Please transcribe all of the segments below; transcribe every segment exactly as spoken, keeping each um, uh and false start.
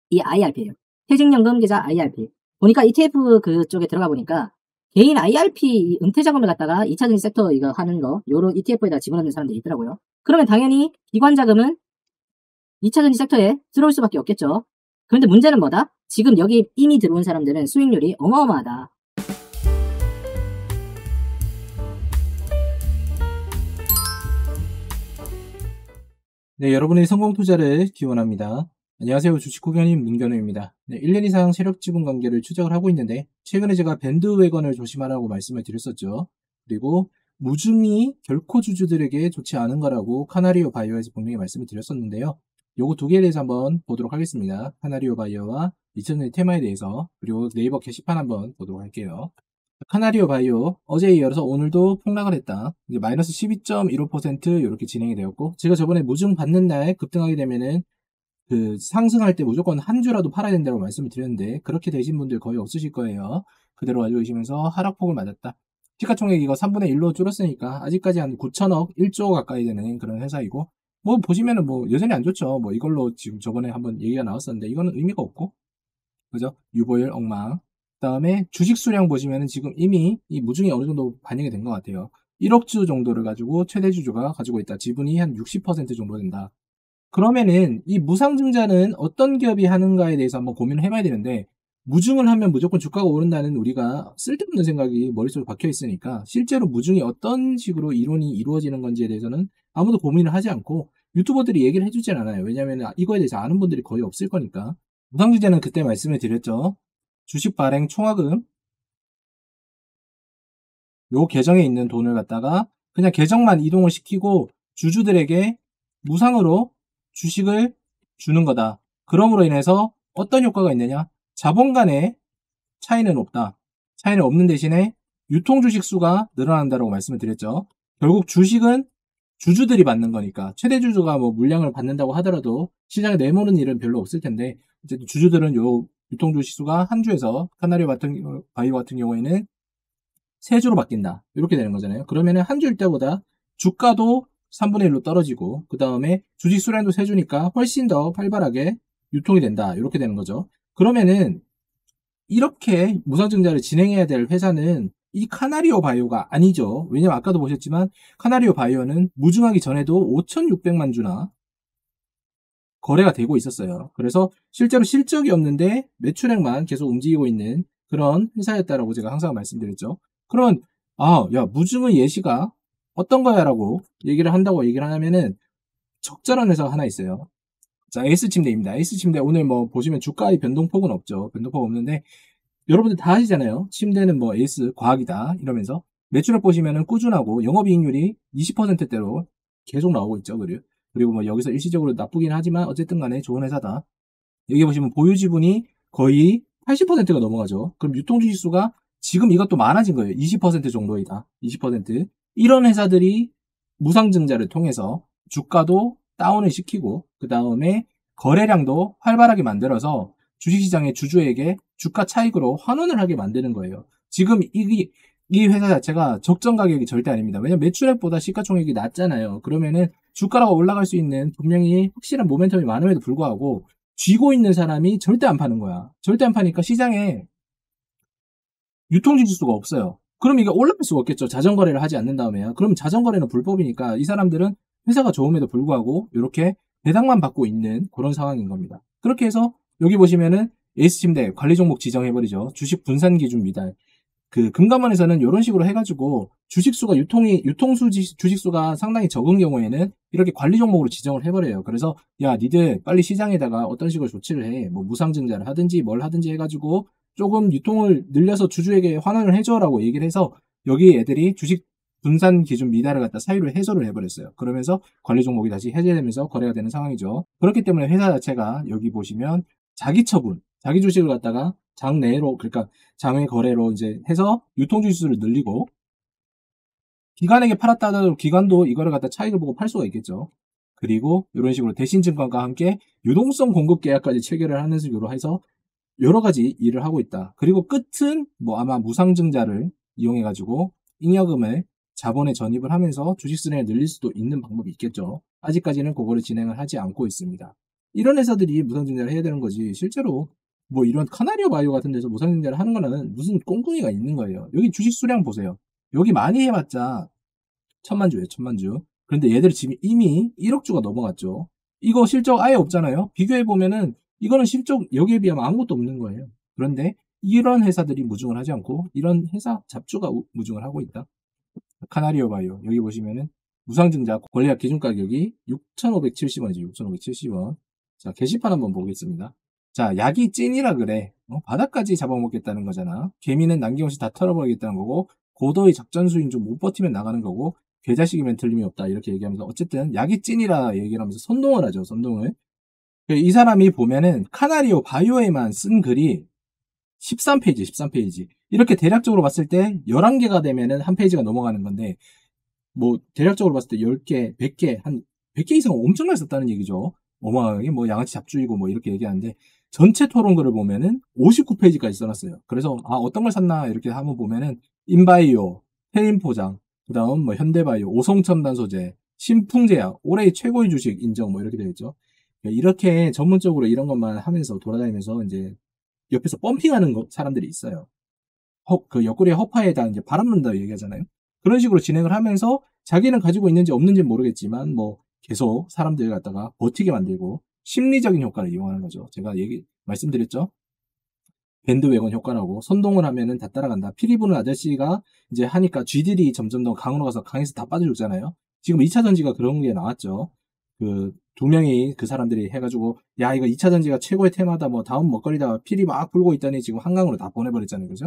이 아이알피예요. 퇴직연금 계좌 아이알피. 보니까 이티에프 그쪽에 들어가 보니까 개인 아이알피 은퇴 자금을 갖다가 이차전지 섹터 이거 하는 거 요런 이티에프에다 집어넣는 사람들이 있더라고요. 그러면 당연히 기관 자금은 이차전지 섹터에 들어올 수밖에 없겠죠. 그런데 문제는 뭐다? 지금 여기 이미 들어온 사람들은 수익률이 어마어마하다. 네, 여러분의 성공 투자를 기원합니다. 안녕하세요. 주식후견인 문견우입니다. 네, 일 년 이상 세력 지분 관계를 추적을 하고 있는데 최근에 제가 밴드웨건을 조심하라고 말씀을 드렸었죠. 그리고 무중이 결코 주주들에게 좋지 않은 거라고 카나리오 바이오에서 분명히 말씀을 드렸었는데요. 요거 두 개에 대해서 한번 보도록 하겠습니다. 카나리오 바이오와 이천 년의 테마에 대해서, 그리고 네이버 게시판 한번 보도록 할게요. 카나리오 바이오 어제에 이어서 오늘도 폭락을 했다. 이제 마이너스 십이 점 일오 퍼센트 이렇게 진행이 되었고, 제가 저번에 무중 받는 날 급등하게 되면은 그 상승할 때 무조건 한 주라도 팔아야 된다고 말씀을 드렸는데 그렇게 되신 분들 거의 없으실 거예요. 그대로 가지고 계시면서 하락폭을 맞았다. 시가총액 이거 삼분의 일로 줄었으니까 아직까지 한 구천억, 일조 가까이 되는 그런 회사이고, 뭐 보시면은 뭐 여전히 안 좋죠. 뭐 이걸로 지금 저번에 한번 얘기가 나왔었는데 이거는 의미가 없고, 그죠? 유보율 엉망. 그다음에 주식 수량 보시면은 지금 이미 이 무중이 어느 정도 반영이 된 것 같아요. 일억 주 정도를 가지고 최대 주주가 가지고 있다. 지분이 한 육십 퍼센트 정도 된다. 그러면은 이 무상증자는 어떤 기업이 하는가에 대해서 한번 고민을 해봐야 되는데, 무중을 하면 무조건 주가가 오른다는 우리가 쓸데없는 생각이 머릿속에 박혀 있으니까 실제로 무중이 어떤 식으로 이론이 이루어지는 건지에 대해서는 아무도 고민을 하지 않고 유튜버들이 얘기를 해주진 않아요. 왜냐하면 이거에 대해서 아는 분들이 거의 없을 거니까. 무상증자는 그때 말씀을 드렸죠. 주식 발행 총화금, 요 계정에 있는 돈을 갖다가 그냥 계정만 이동을 시키고 주주들에게 무상으로 주식을 주는 거다. 그럼으로 인해서 어떤 효과가 있느냐? 자본 간의 차이는 없다. 차이는 없는 대신에 유통주식 수가 늘어난다고 말씀을 드렸죠. 결국 주식은 주주들이 받는 거니까 최대 주주가 뭐 물량을 받는다고 하더라도 시장에 내모는 일은 별로 없을 텐데, 어쨌든 주주들은 요 유통주식 수가 한 주에서 카나리오 같은, 바이오 같은 경우에는 세 주로 바뀐다. 이렇게 되는 거잖아요. 그러면은 한 주일 때보다 주가도 삼분의 일로 떨어지고, 그 다음에 주식 수량도 세 주니까 훨씬 더 활발하게 유통이 된다. 이렇게 되는 거죠. 그러면은 이렇게 무상증자를 진행해야 될 회사는 이 카나리오 바이오가 아니죠. 왜냐면 아까도 보셨지만 카나리오 바이오는 무증하기 전에도 오천육백만 주나 거래가 되고 있었어요. 그래서 실제로 실적이 없는데 매출액만 계속 움직이고 있는 그런 회사였다라고 제가 항상 말씀드렸죠. 그런, 아, 야, 무증의 예시가 어떤 거야? 라고 얘기를 한다고 얘기를 하면은 적절한 회사가 하나 있어요. 자, 에이스침대입니다. 에이스침대 오늘 뭐 보시면 주가의 변동폭은 없죠. 변동폭 없는데 여러분들 다 아시잖아요. 침대는 뭐 에이스 과학이다 이러면서 매출액 보시면은 꾸준하고 영업이익률이 이십 퍼센트대로 계속 나오고 있죠. 그리고 그리고 뭐 여기서 일시적으로 나쁘긴 하지만 어쨌든 간에 좋은 회사다. 여기 보시면 보유 지분이 거의 팔십 퍼센트가 넘어가죠. 그럼 유통주식수가 지금 이것도 많아진 거예요. 이십 퍼센트 정도이다. 이십 퍼센트. 이런 회사들이 무상증자를 통해서 주가도 다운을 시키고 그 다음에 거래량도 활발하게 만들어서 주식시장의 주주에게 주가 차익으로 환원을 하게 만드는 거예요. 지금 이, 이 회사 자체가 적정 가격이 절대 아닙니다. 왜냐면 매출액보다 시가총액이 낮잖아요. 그러면은 주가가 올라갈 수 있는 분명히 확실한 모멘텀이 많음에도 불구하고 쥐고 있는 사람이 절대 안 파는 거야. 절대 안 파니까 시장에 유통지수가 없어요. 그럼 이게 올라갈 수가 없겠죠. 자전거래를 하지 않는 다음에야. 그럼 자전거래는 불법이니까 이 사람들은 회사가 좋음에도 불구하고 이렇게 배당만 받고 있는 그런 상황인 겁니다. 그렇게 해서 여기 보시면은 에이스침대 관리 종목 지정해버리죠. 주식 분산 기준 미달. 그 금감원에서는 이런 식으로 해가지고 주식수가 유통이 유통수 주식수가 상당히 적은 경우에는 이렇게 관리 종목으로 지정을 해버려요. 그래서 야 니들 빨리 시장에다가 어떤 식으로 조치를 해, 뭐 무상증자를 하든지 뭘 하든지 해가지고 조금 유통을 늘려서 주주에게 환원을 해줘라고 얘기를 해서 여기 애들이 주식 분산 기준 미달을 갖다 사유로 해소를 해버렸어요. 그러면서 관리 종목이 다시 해제되면서 거래가 되는 상황이죠. 그렇기 때문에 회사 자체가 여기 보시면 자기 처분, 자기 주식을 갖다가 장내로, 그러니까 장외 거래로 이제 해서 유통주식수를 늘리고, 기관에게 팔았다 하더라도 기관도 이거를 갖다 차익을 보고 팔 수가 있겠죠. 그리고 이런 식으로 대신증권과 함께 유동성 공급 계약까지 체결을 하는 식으로 해서 여러 가지 일을 하고 있다. 그리고 끝은 뭐 아마 무상증자를 이용해가지고 잉여금을 자본에 전입을 하면서 주식 수량을 늘릴 수도 있는 방법이 있겠죠. 아직까지는 그거를 진행을 하지 않고 있습니다. 이런 회사들이 무상증자를 해야 되는 거지. 실제로 뭐 이런 카나리오 바이오 같은 데서 무상증자를 하는 거는 무슨 꽁꽁이가 있는 거예요. 여기 주식 수량 보세요. 여기 많이 해봤자 천만 주예요, 천만 주. 그런데 얘들이 지금 이미 일억 주가 넘어갔죠. 이거 실적 아예 없잖아요. 비교해보면은 이거는 실적 여기에 비하면 아무것도 없는 거예요. 그런데 이런 회사들이 무중을 하지 않고 이런 회사 잡주가 무중을 하고 있다. 카나리오 바이오 여기 보시면은 무상증자 권리약 기준 가격이 육천오백칠십 원이죠. 육천오백칠십 원. 자, 게시판 한번 보겠습니다. 자, 약이 찐이라 그래. 어, 바닥까지 잡아먹겠다는 거잖아. 개미는 남김없이 다 털어버리겠다는 거고, 고도의 작전 수행 중 못 버티면 나가는 거고, 괴자식이면 틀림이 없다. 이렇게 얘기하면서 어쨌든 약이 찐이라 얘기를 하면서 선동을 하죠. 선동을. 이 사람이 보면은 카나리오 바이오에만 쓴 글이 십삼 페이지, 십삼 페이지. 이렇게 대략적으로 봤을 때 열한 개가 되면은 한 페이지가 넘어가는 건데, 뭐 대략적으로 봤을 때 열 개, 백 개, 한 백 개 이상 엄청나게 썼다는 얘기죠. 어마어마하게 뭐 양아치 잡주이고 뭐 이렇게 얘기하는데 전체 토론글을 보면은 오십구 페이지까지 써놨어요. 그래서 아 어떤 걸 샀나 이렇게 한번 보면은 인바이오, 해림포장, 그다음 뭐 현대바이오, 오송첨단 소재, 신풍제약, 올해의 최고의 주식 인정 뭐 이렇게 되어 있죠. 이렇게 전문적으로 이런 것만 하면서 돌아다니면서 이제 옆에서 펌핑하는 거, 사람들이 있어요. 허, 그 옆구리에 허파에다 이제 바람 넣는다 얘기하잖아요. 그런 식으로 진행을 하면서 자기는 가지고 있는지 없는지 모르겠지만 뭐 계속 사람들 갖다가 버티게 만들고 심리적인 효과를 이용하는 거죠. 제가 얘기 말씀드렸죠. 밴드웨건 효과라고 선동을 하면은 다 따라간다. 피리 부는 아저씨가 이제 하니까 쥐들이 점점 더 강으로 가서 강에서 다 빠져줬잖아요. 지금 이 차 전지가 그런 게 나왔죠. 그 두 명이 그 사람들이 해가지고 야 이거 이 차 전지가 최고의 테마다 뭐 다음 먹거리다 피리 막 불고 있더니 지금 한강으로 다 보내버렸잖아요. 그죠?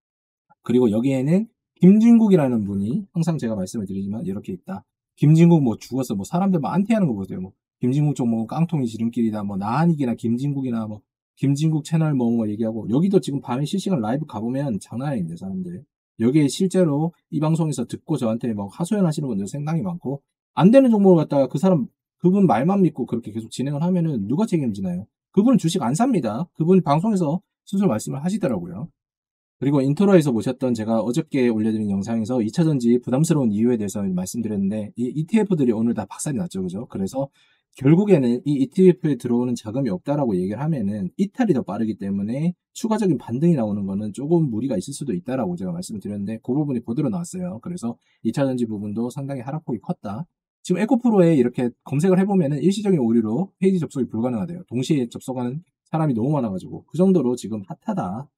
그리고 여기에는 김진국이라는 분이 항상 제가 말씀을 드리지만 이렇게 있다. 김진국 뭐 죽었어. 뭐 사람들 막 안티하는 거 보세요. 뭐 김진국 쪽 뭐 깡통이 지름길이다. 뭐 나한익이나 김진국이나 뭐 김진국 채널 뭐, 뭐 얘기하고 여기도 지금 밤에 실시간 라이브 가보면 장난 아닌데 사람들. 여기에 실제로 이 방송에서 듣고 저한테 막 하소연하시는 분들 상당히 많고 안 되는 정보를 갖다가 그 사람 그분 말만 믿고 그렇게 계속 진행을 하면은 누가 책임지나요? 그분은 주식 안 삽니다. 그분 방송에서 스스로 말씀을 하시더라고요. 그리고 인트로에서 보셨던 제가 어저께 올려드린 영상에서 이 차 전지 부담스러운 이유에 대해서 말씀드렸는데 이 이티에프들이 오늘 다 박살이 났죠. 그죠? 그래서 결국에는 이 이티에프에 들어오는 자금이 없다라고 얘기를 하면은 이탈이 더 빠르기 때문에 추가적인 반등이 나오는 거는 조금 무리가 있을 수도 있다라고 제가 말씀을 드렸는데 그 부분이 그대로 나왔어요. 그래서 이 차 전지 부분도 상당히 하락폭이 컸다. 지금 에코프로에 이렇게 검색을 해보면은 일시적인 오류로 페이지 접속이 불가능하대요. 동시에 접속하는 사람이 너무 많아가지고 그 정도로 지금 핫하다.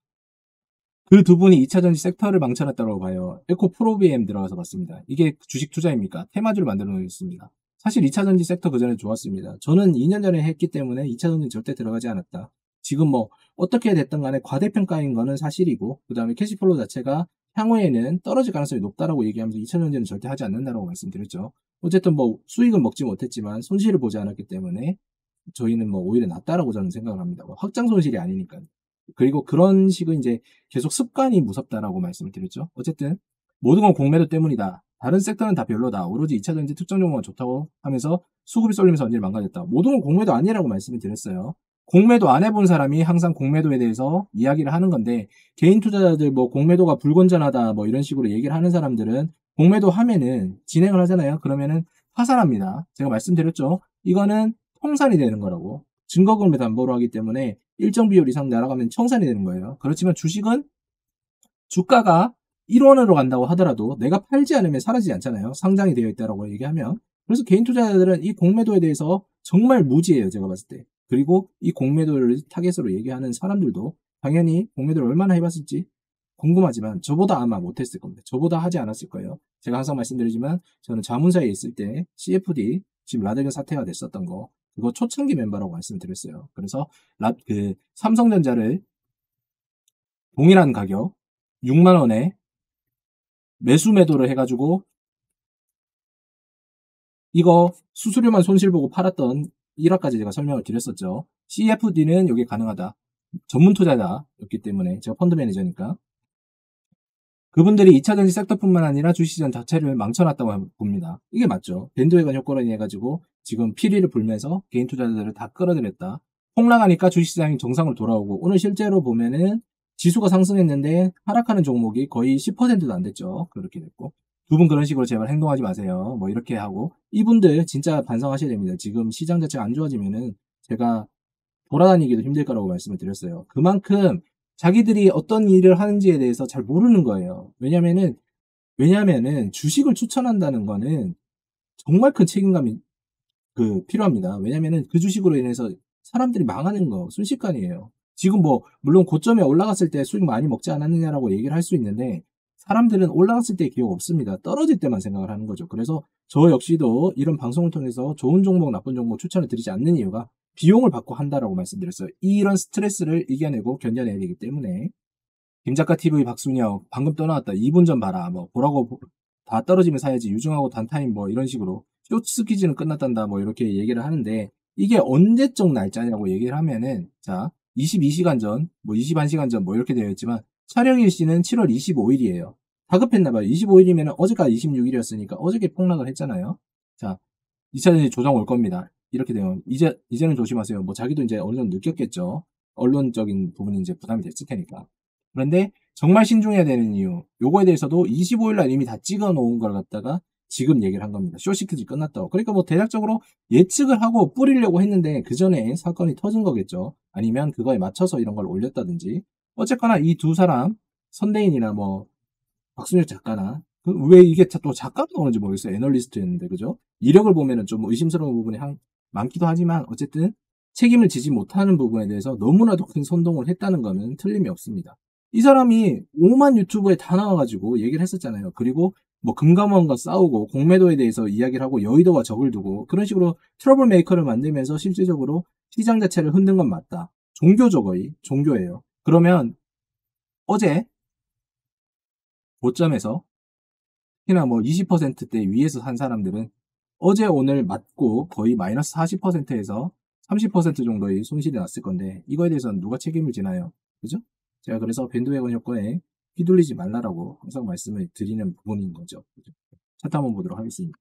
그 두 분이 이 차 전지 섹터를 망쳐놨다고 봐요. 에코 프로비엠 들어가서 봤습니다. 이게 주식 투자입니까? 테마주를 만들어 놓겠습니다. 사실 이 차 전지 섹터 그전에 좋았습니다. 저는 이 년 전에 했기 때문에 이 차 전지 절대 들어가지 않았다. 지금 뭐 어떻게 됐든 간에 과대평가인 거는 사실이고 그 다음에 캐시플로우 자체가 향후에는 떨어질 가능성이 높다라고 얘기하면서 이 차 전지는 절대 하지 않는다라고 말씀드렸죠. 어쨌든 뭐 수익은 먹지 못했지만 손실을 보지 않았기 때문에 저희는 뭐 오히려 낫다라고 저는 생각을 합니다. 뭐 확장 손실이 아니니까. 그리고 그런 식의 이제 계속 습관이 무섭다라고 말씀을 드렸죠. 어쨌든 모든 건 공매도 때문이다. 다른 섹터는 다 별로다. 오로지 이 차 전지 특정 종목만 좋다고 하면서 수급이 쏠리면서 완전히 망가졌다. 모든 건 공매도 아니라고 말씀을 드렸어요. 공매도 안 해본 사람이 항상 공매도에 대해서 이야기를 하는 건데 개인 투자자들 뭐 공매도가 불건전하다 뭐 이런 식으로 얘기를 하는 사람들은 공매도 하면은 진행을 하잖아요. 그러면은 파산합니다. 제가 말씀드렸죠. 이거는 통산이 되는 거라고. 증거금을 담보로 하기 때문에 일정 비율 이상 날아가면 청산이 되는 거예요. 그렇지만 주식은 주가가 일 원으로 간다고 하더라도 내가 팔지 않으면 사라지지 않잖아요. 상장이 되어 있다라고 얘기하면. 그래서 개인 투자자들은 이 공매도에 대해서 정말 무지해요. 제가 봤을 때. 그리고 이 공매도를 타겟으로 얘기하는 사람들도 당연히 공매도를 얼마나 해봤을지 궁금하지만 저보다 아마 못했을 겁니다. 저보다 하지 않았을 거예요. 제가 항상 말씀드리지만 저는 자문사에 있을 때 씨에프디 지금 라데견 사태가 됐었던 거 그거 초창기 멤버라고 말씀드렸어요. 그래서 라, 그 삼성전자를 동일한 가격 육만 원에 매수 매도를 해가지고 이거 수수료만 손실보고 팔았던 일화까지 제가 설명을 드렸었죠. 씨에프디는 여기 가능하다. 전문 투자자였기 때문에 제가 펀드 매니저니까 그분들이 이 차 전지 섹터뿐만 아니라 주식시장 자체를 망쳐놨다고 봅니다. 이게 맞죠. 밴드웨건 효과로 인해 가지고 지금 피리를 불면서 개인 투자자들을 다 끌어들였다. 폭락하니까 주식시장이 정상으로 돌아오고 오늘 실제로 보면은 지수가 상승했는데 하락하는 종목이 거의 십 퍼센트도 안 됐죠. 그렇게 됐고 두 분 그런 식으로 제발 행동하지 마세요. 뭐 이렇게 하고 이분들 진짜 반성하셔야 됩니다. 지금 시장 자체가 안 좋아지면은 제가 돌아다니기도 힘들 거라고 말씀을 드렸어요. 그만큼 자기들이 어떤 일을 하는지에 대해서 잘 모르는 거예요. 왜냐면은, 왜냐면은 주식을 추천한다는 거는 정말 큰 책임감이 그 필요합니다. 왜냐면은 그 주식으로 인해서 사람들이 망하는 거 순식간이에요. 지금 뭐 물론 고점에 올라갔을 때 수익 많이 먹지 않았느냐라고 얘기를 할 수 있는데 사람들은 올라갔을 때 기억 없습니다. 떨어질 때만 생각을 하는 거죠. 그래서 저 역시도 이런 방송을 통해서 좋은 종목, 나쁜 종목 추천을 드리지 않는 이유가 비용을 받고 한다라고 말씀드렸어요. 이런 스트레스를 이겨내고 견뎌내야 되기 때문에. 김작가 티비 박순혁 방금 떠나왔다. 이 분 전 봐라. 뭐 보라고 다 떨어지면 사야지. 유증하고 단타임 뭐 이런 식으로 쇼츠 퀴즈는 끝났단다. 뭐 이렇게 얘기를 하는데 이게 언제적 날짜냐고 얘기를 하면은 자 이십이 시간 전, 뭐 이십일 시간 전 뭐 이렇게 되어 있지만 촬영일시는 칠월 이십오일이에요. 다급했나봐요. 이십오일이면 어제가 이십육일이었으니까 어저께 폭락을 했잖아요. 자, 이 차전지 조정 올 겁니다. 이렇게 되면 이제 이제는 조심하세요. 뭐 자기도 이제 어느 정도 느꼈겠죠. 언론적인 부분이 이제 부담이 됐을 테니까. 그런데 정말 신중해야 되는 이유, 요거에 대해서도 이십오일 날 이미 다 찍어 놓은 걸 갖다가 지금 얘기를 한 겁니다. 쇼시크지 끝났다고. 그러니까 뭐 대략적으로 예측을 하고 뿌리려고 했는데 그 전에 사건이 터진 거겠죠. 아니면 그거에 맞춰서 이런 걸 올렸다든지. 어쨌거나 이 두 사람, 선대인이나 뭐 박순혁 작가나 그 왜 이게 또 작가로 나오는지 모르겠어요. 애널리스트였는데 그죠? 이력을 보면은 좀 의심스러운 부분이 한, 많기도 하지만 어쨌든 책임을 지지 못하는 부분에 대해서 너무나도 큰 선동을 했다는 거는 틀림이 없습니다. 이 사람이 오만 유튜브에 다 나와가지고 얘기를 했었잖아요. 그리고 뭐 금감원과 싸우고 공매도에 대해서 이야기를 하고 여의도와 적을 두고 그런 식으로 트러블 메이커를 만들면서 실질적으로 시장 자체를 흔든 건 맞다. 종교죠 거의. 종교예요. 그러면 어제 고점에서 특히나 뭐 이십 퍼센트대 위에서 산 사람들은 어제 오늘 맞고 거의 마이너스 사십 퍼센트에서 삼십 퍼센트 정도의 손실이 났을 건데 이거에 대해서는 누가 책임을 지나요? 그죠? 제가 그래서 밴드웨건 효과에 휘둘리지 말라라고 항상 말씀을 드리는 부분인 거죠. 그죠? 차트 한번 보도록 하겠습니다.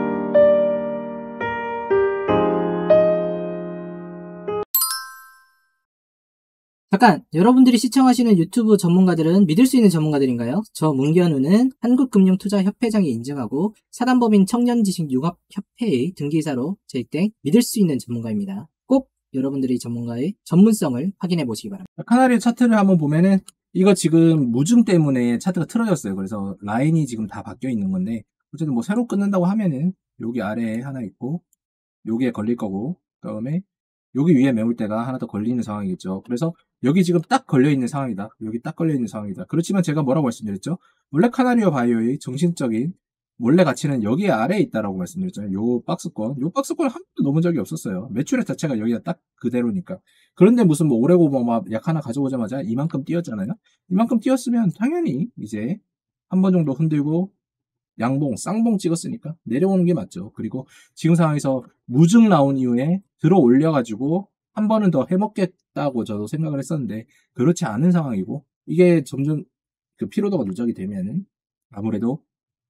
잠깐, 여러분들이 시청하시는 유튜브 전문가들은 믿을 수 있는 전문가들인가요? 저 문견우는 한국금융투자협회장이 인증하고 사단법인 청년지식융합협회의 등기사로 제익된 믿을 수 있는 전문가입니다. 꼭 여러분들이 전문가의 전문성을 확인해 보시기 바랍니다. 카나리의 차트를 한번 보면은 이거 지금 무증 때문에 차트가 틀어졌어요. 그래서 라인이 지금 다 바뀌어 있는 건데 어쨌든 뭐 새로 끊는다고 하면은 여기 아래에 하나 있고 여기에 걸릴 거고 그다음에 여기 위에 매물대가 하나 더 걸리는 상황이겠죠. 그래서 여기 지금 딱 걸려있는 상황이다. 여기 딱 걸려있는 상황이다. 그렇지만 제가 뭐라고 말씀드렸죠? 원래 카나리오 바이오의 정신적인 원래 가치는 여기 아래에 있다라고 말씀드렸잖아요. 요 박스권. 요 박스권 한 번도 넘은 적이 없었어요. 매출액 자체가 여기가 딱 그대로니까. 그런데 무슨 뭐 오래고 뭐 막 약 하나 가져오자마자 이만큼 뛰었잖아요. 이만큼 뛰었으면 당연히 이제 한 번 정도 흔들고 양봉, 쌍봉 찍었으니까 내려오는 게 맞죠. 그리고 지금 상황에서 무증 나온 이후에 들어 올려가지고 한 번은 더 해먹겠다고 저도 생각을 했었는데 그렇지 않은 상황이고 이게 점점 그 피로도가 누적이 되면은 아무래도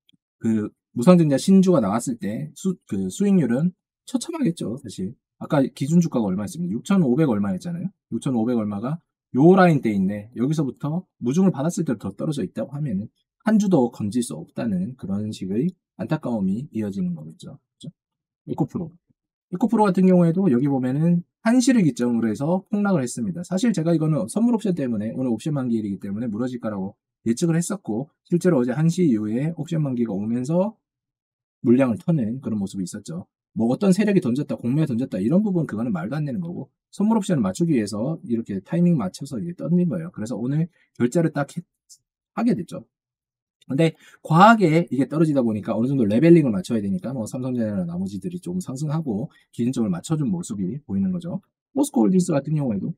그 무상증자 신주가 나왔을 때 수, 그 수익률은 처참하겠죠, 사실. 아까 기준 주가가 얼마였습니까? 육천오백 얼마였잖아요. 육천오백 얼마가 요 라인 때인데 여기서부터 무증을 받았을 때 더 떨어져 있다고 하면은 한 주도 건질 수 없다는 그런 식의 안타까움이 이어지는 거겠죠. 그렇죠? 에코프로. 에코프로 같은 경우에도 여기 보면은 한시를 기점으로 해서 폭락을 했습니다. 사실 제가 이거는 선물 옵션 때문에 오늘 옵션 만기일이기 때문에 무너질 거라고 예측을 했었고 실제로 어제 한시 이후에 옵션 만기가 오면서 물량을 터는 그런 모습이 있었죠. 뭐 어떤 세력이 던졌다, 공매가 던졌다 이런 부분 그거는 말도 안 되는 거고 선물 옵션을 맞추기 위해서 이렇게 타이밍 맞춰서 이게 던진 거예요. 그래서 오늘 결제를 딱 해, 하게 됐죠. 근데 과하게 이게 떨어지다 보니까 어느 정도 레벨링을 맞춰야 되니까 뭐 삼성전자나 나머지들이 좀 상승하고 기준점을 맞춰준 모습이 보이는 거죠. 포스코홀딩스 같은 경우에도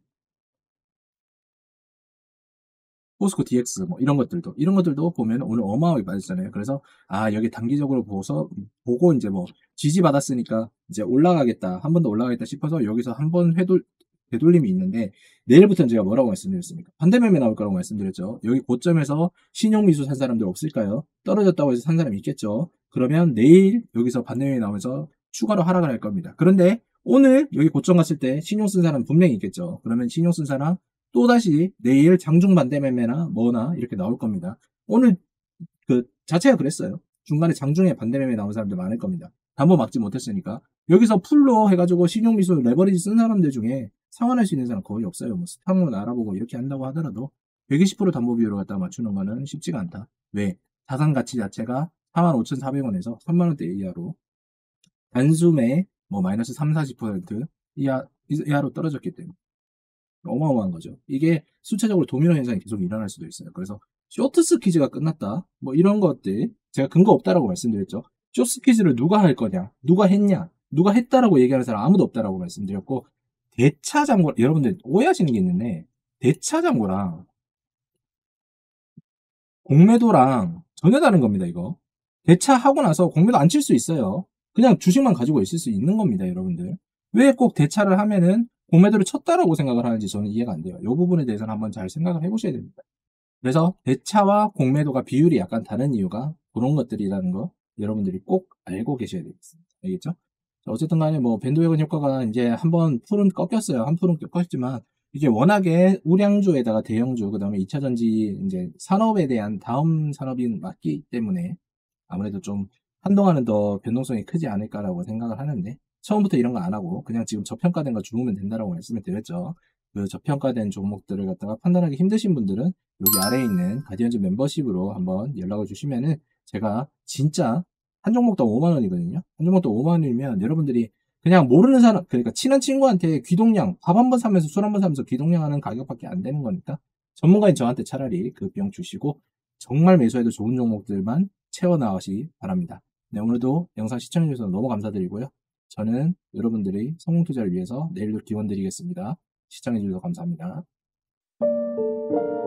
포스코 디엑스 뭐 이런 것들도 이런 것들도 보면 오늘 어마어마하게 빠졌잖아요. 그래서 아 여기 단기적으로 보고서 보고 이제 뭐 지지 받았으니까 이제 올라가겠다 한 번 더 올라가겠다 싶어서 여기서 한 번 회돌 되돌림이 있는데 내일부터는 제가 뭐라고 말씀드렸습니까? 반대매매 나올 거라고 말씀드렸죠. 여기 고점에서 신용미수 산 사람들 없을까요? 떨어졌다고 해서 산 사람이 있겠죠. 그러면 내일 여기서 반대매매 나오면서 추가로 하락을 할 겁니다. 그런데 오늘 여기 고점 갔을 때 신용 쓴 사람 분명히 있겠죠. 그러면 신용 쓴 사람 또다시 내일 장중 반대매매나 뭐나 이렇게 나올 겁니다. 오늘 그 자체가 그랬어요. 중간에 장중에 반대매매 나온 사람들 많을 겁니다. 담보 막지 못했으니까. 여기서 풀로 해가지고 신용미수 레버리지 쓴 사람들 중에 상환할 수 있는 사람 거의 없어요. 뭐 스탁론 알아보고 이렇게 한다고 하더라도 백이십 퍼센트 담보 비율을 갖다 맞추는 거는 쉽지가 않다. 왜? 자산 가치 자체가 사만 오천사백 원에서 삼만 원대 이하로 단숨에 뭐 마이너스 삼, 사십 퍼센트 이하, 이하로 떨어졌기 때문에 어마어마한 거죠. 이게 수차적으로 도미노 현상이 계속 일어날 수도 있어요. 그래서 쇼트 스퀴즈가 끝났다. 뭐 이런 것들 제가 근거 없다라고 말씀드렸죠. 쇼트 스퀴즈를 누가 할 거냐, 누가 했냐, 누가 했다라고 얘기하는 사람 아무도 없다라고 말씀드렸고 대차 잔고 여러분들 오해하시는 게 있는데 대차 잔고랑 공매도랑 전혀 다른 겁니다. 이거 대차하고 나서 공매도 안 칠 수 있어요. 그냥 주식만 가지고 있을 수 있는 겁니다. 여러분들 왜 꼭 대차를 하면은 공매도를 쳤다라고 생각을 하는지 저는 이해가 안 돼요. 이 부분에 대해서는 한번 잘 생각을 해보셔야 됩니다. 그래서 대차와 공매도가 비율이 약간 다른 이유가 그런 것들이라는 거 여러분들이 꼭 알고 계셔야 되겠습니다. 알겠죠? 어쨌든 간에 뭐 밴드웨건 효과가 이제 한번 풀은 꺾였어요. 한 풀은 꺾였지만 이게 워낙에 우량주에다가 대형주 그다음에 이차 전지 이제 산업에 대한 다음 산업이 맞기 때문에 아무래도 좀 한동안은 더 변동성이 크지 않을까라고 생각을 하는데 처음부터 이런 거 안 하고 그냥 지금 저평가된 거 주면 된다라고 말씀을 드렸죠. 그 저평가된 종목들을 갖다가 판단하기 힘드신 분들은 여기 아래에 있는 가디언즈 멤버십으로 한번 연락을 주시면은 제가 진짜 한 종목당 오만 원이거든요. 한 종목당 오만 원이면 여러분들이 그냥 모르는 사람, 그러니까 친한 친구한테 귀동량, 밥 한 번 사면서 술 한 번 사면서 귀동량 하는 가격밖에 안 되는 거니까 전문가인 저한테 차라리 그 비용 주시고 정말 매수해도 좋은 종목들만 채워나가시 바랍니다. 네, 오늘도 영상 시청해주셔서 너무 감사드리고요. 저는 여러분들의 성공 투자를 위해서 내일도 기원 드리겠습니다. 시청해주셔서 감사합니다.